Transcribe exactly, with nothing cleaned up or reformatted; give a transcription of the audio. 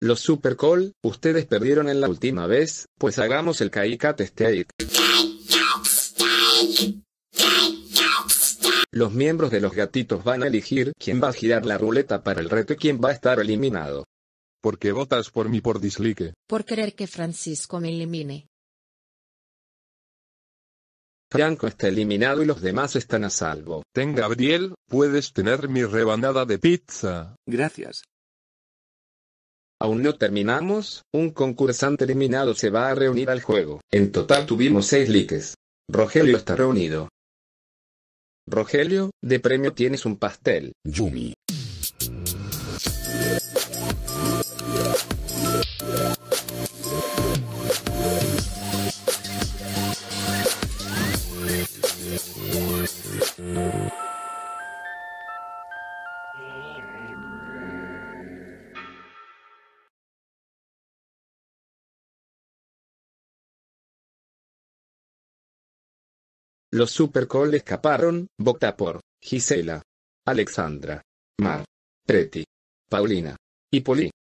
Los Super Cool, ustedes perdieron en la última vez, pues hagamos el K-Cat Steak. Los miembros de los gatitos van a elegir quién va a girar la ruleta para el reto y quién va a estar eliminado. ¿Por qué votas por mí por dislike? Por querer que Francisco me elimine. Franco está eliminado y los demás están a salvo. Ten Gabriel, puedes tener mi rebanada de pizza. Gracias. Aún no terminamos, un concursante eliminado se va a reunir al juego. En total tuvimos seis likes. Rogelio está reunido. Rogelio, de premio tienes un pastel. Yumi. Los Super Cool escaparon. Vota por Gisela, Alexandra, Mar, Preti, Paulina y Poli.